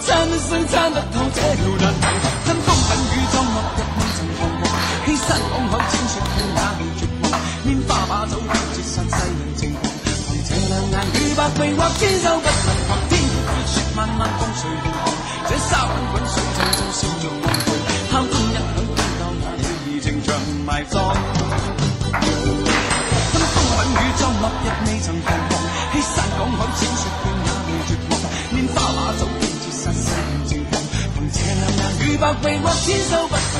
餐想餐得透這條難題，真風品與裝落日未曾彷徨，欺山港口千雪片也未絕望，拈花把酒折殺世人情狂，憑這兩眼與百臂或千手不能防，天熱雪漫漫風隨浪航，這沙滾滾水浸浸笑着浪蕩，敲鐘一響邊教那鳥兒情長埋葬。真風品與裝落日未曾彷徨，欺山港口千雪片也未絕望，拈花把酒折殺世人情狂，憑這兩眼與百臂或千手不